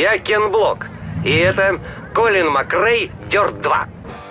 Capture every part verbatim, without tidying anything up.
я Кен Блок. И это Колин Макрей Дёрт два.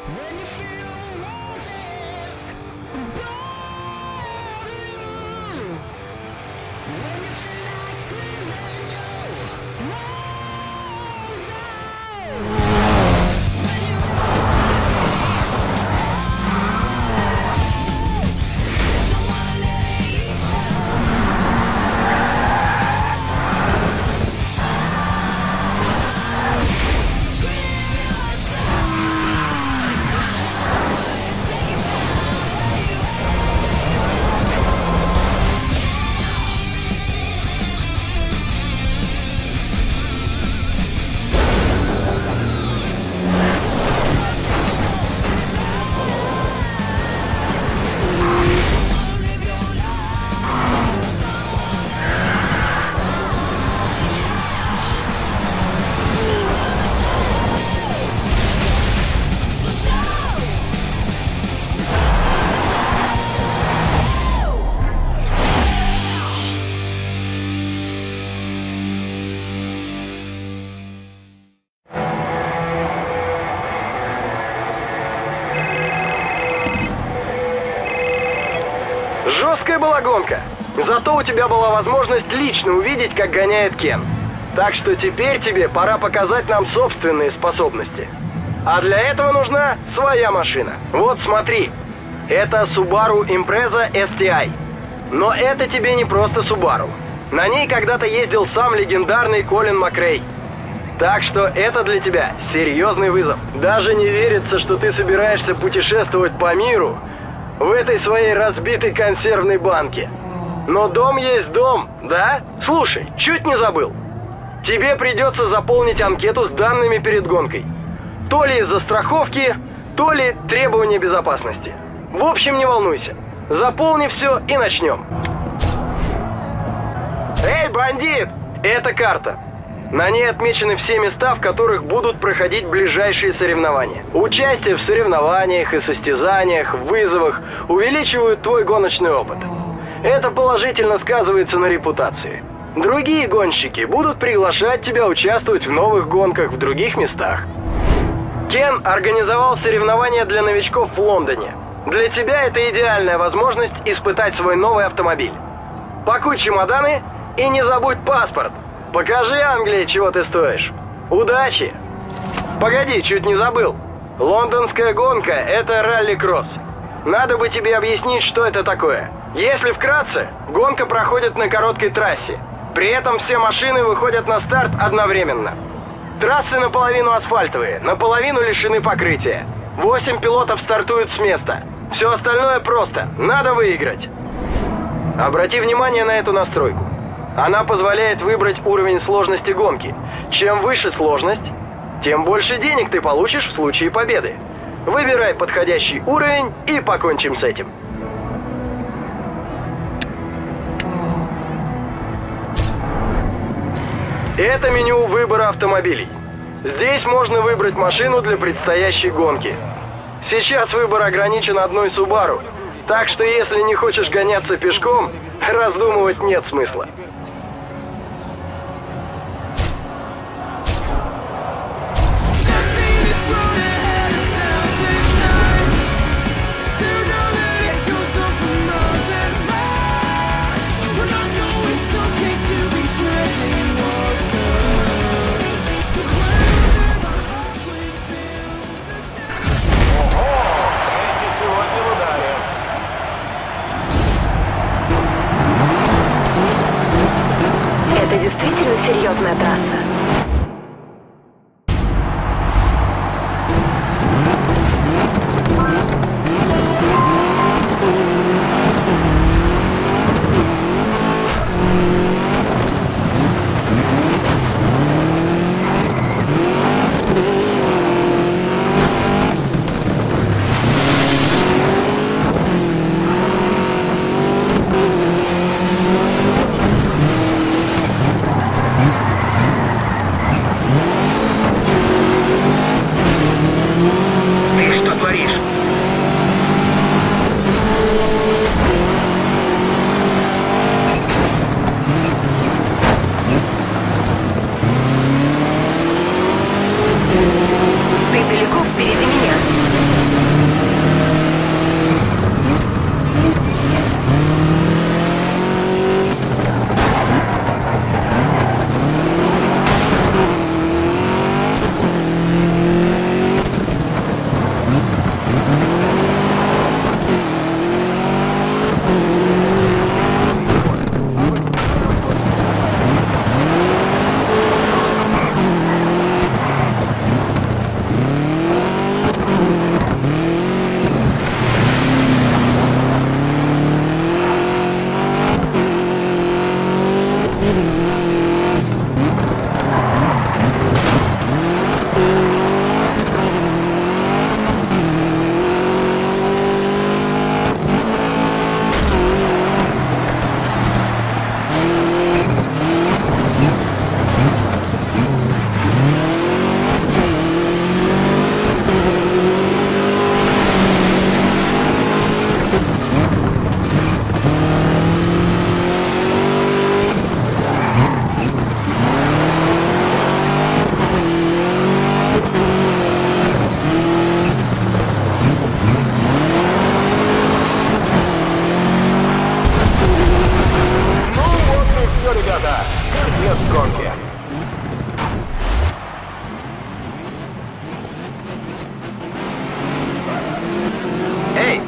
Жесткая была гонка. Зато у тебя была возможность лично увидеть, как гоняет Кен. Так что теперь тебе пора показать нам собственные способности. А для этого нужна своя машина. Вот смотри. Это Subaru Impreza эс ти ай. Но это тебе не просто Subaru. На ней когда-то ездил сам легендарный Колин Макрей. Так что это для тебя серьезный вызов. Даже не верится, что ты собираешься путешествовать по миру в этой своей разбитой консервной банке. Но дом есть дом, да? Слушай, чуть не забыл. Тебе придется заполнить анкету с данными перед гонкой. То ли из-за страховки, то ли требования безопасности. В общем, не волнуйся. Заполни все и начнем. Эй, бандит! Это карта. На ней отмечены все места, в которых будут проходить ближайшие соревнования. Участие в соревнованиях и состязаниях, в вызовах увеличивают твой гоночный опыт. Это положительно сказывается на репутации. Другие гонщики будут приглашать тебя участвовать в новых гонках в других местах. Кен организовал соревнования для новичков в Лондоне. Для тебя это идеальная возможность испытать свой новый автомобиль. Пакуй чемоданы и не забудь паспорт. Покажи Англии, чего ты стоишь. Удачи! Погоди, чуть не забыл. Лондонская гонка – это ралли-кросс. Надо бы тебе объяснить, что это такое. Если вкратце, гонка проходит на короткой трассе. При этом все машины выходят на старт одновременно. Трассы наполовину асфальтовые, наполовину лишены покрытия. Восемь пилотов стартуют с места. Все остальное просто. Надо выиграть. Обрати внимание на эту настройку. Она позволяет выбрать уровень сложности гонки. Чем выше сложность, тем больше денег ты получишь в случае победы. Выбирай подходящий уровень и покончим с этим. Это меню выбора автомобилей. Здесь можно выбрать машину для предстоящей гонки. Сейчас выбор ограничен одной Subaru, так что если не хочешь гоняться пешком, раздумывать нет смысла.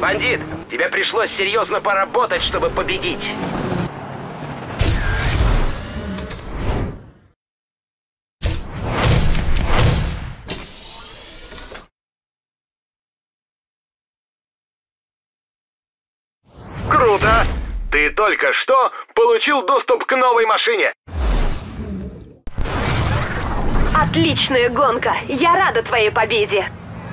Бандит, тебе пришлось серьезно поработать, чтобы победить. Круто! Ты только что получил доступ к новой машине. Отличная гонка! Я рада твоей победе!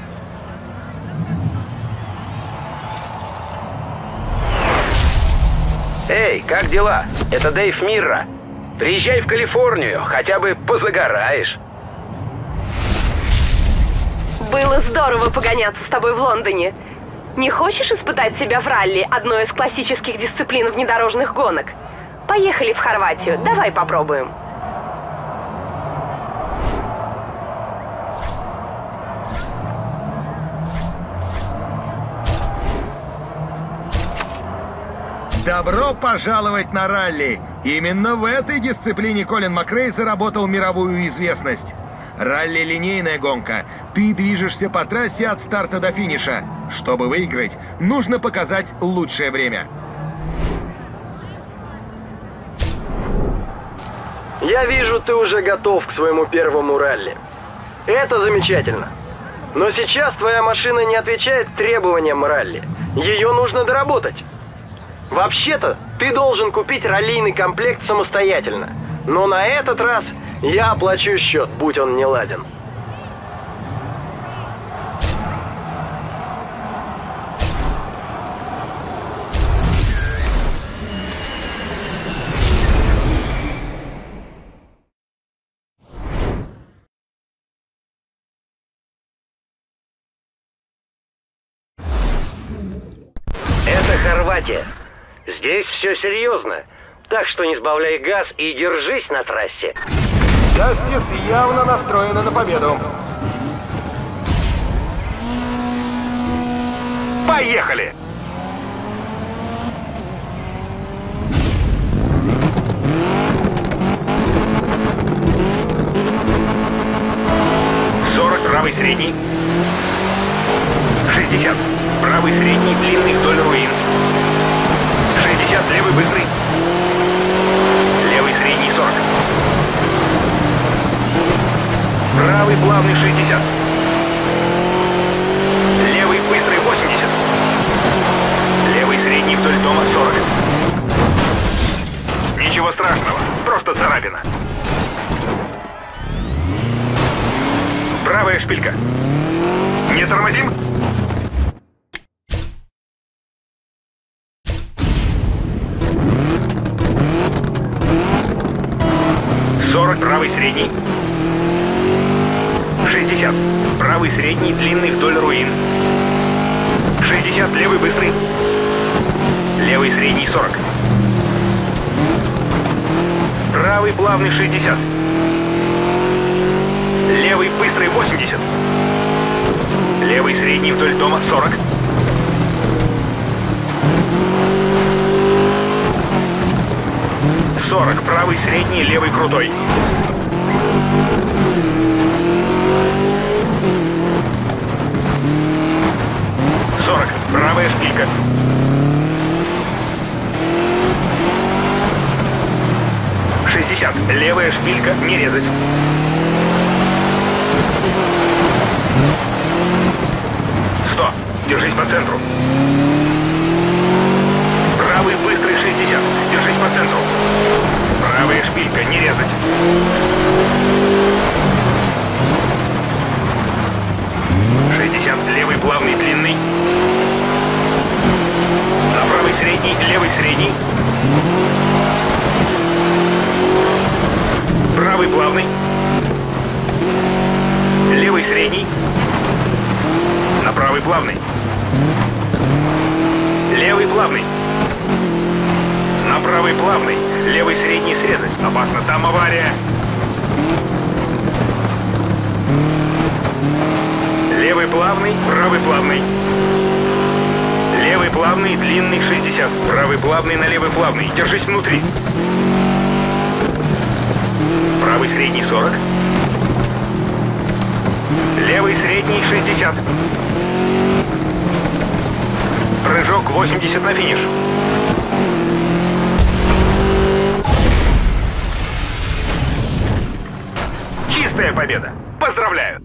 Эй, как дела? Это Дэйв Мирра. Приезжай в Калифорнию, хотя бы позагораешь. Было здорово погоняться с тобой в Лондоне. Не хочешь испытать себя в ралли, одной из классических дисциплин внедорожных гонок? Поехали в Хорватию, давай попробуем. Добро пожаловать на ралли! Именно в этой дисциплине Колин Макрей заработал мировую известность. Ралли — линейная гонка. Ты движешься по трассе от старта до финиша. Чтобы выиграть, нужно показать лучшее время. Я вижу, ты уже готов к своему первому ралли. Это замечательно. Но сейчас твоя машина не отвечает требованиям ралли. Ее нужно доработать. Вообще-то, ты должен купить раллийный комплект самостоятельно. Но на этот раз я оплачу счет, будь он не ладен. Это Хорватия. Здесь все серьезно. Так что не сбавляй газ и держись на трассе. Джастис явно настроена на победу. Поехали! сорок правый средний. шестьдесят. Правый средний длинный вдоль руин. шестьдесят левый быстрый. Левый средний сорок. Правый плавный шестьдесят. Левый быстрый восемьдесят. Левый средний вдоль дома сорок. Ничего страшного, просто царапина. Правая шпилька. Не тормозим? сорок правый средний. шестьдесят. Правый средний длинный вдоль руин. шестьдесят левый быстрый. Левый средний сорок. Правый плавный шестьдесят. Левый быстрый восемьдесят. Левый средний вдоль дома сорок. сорок. Правый средний, левый крутой. сорок. Правая шпилька. шестьдесят. Левая шпилька. Не резать. сто. Держись по центру. Правый быстрый шестьдесят. Держись по центру. Правая шпилька. Не резать. шестьдесят. Левый плавный длинный. На правый средний. Левый средний. Правый плавный. Левый средний. На правый плавный. Левый плавный. На правый плавный. Левый средний срезать. Опасно, там авария. Левый плавный, правый плавный. Левый плавный, длинный шестьдесят. Правый плавный на левый плавный. Держись внутри. Правый средний сорок. Левый средний шестьдесят. восемьдесят на финиш. Чистая победа! Поздравляю!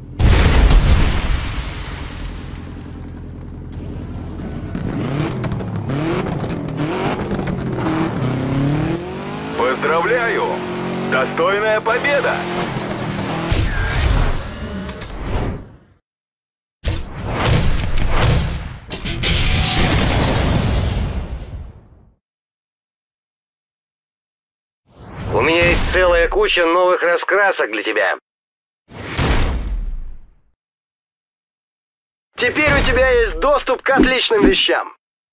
Поздравляю! Достойная победа! У меня есть целая куча новых раскрасок для тебя. Теперь у тебя есть доступ к отличным вещам.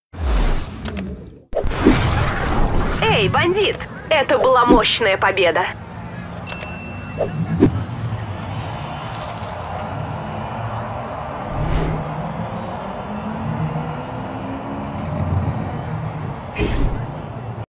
Эй, бандит! Это была мощная победа. Thank you.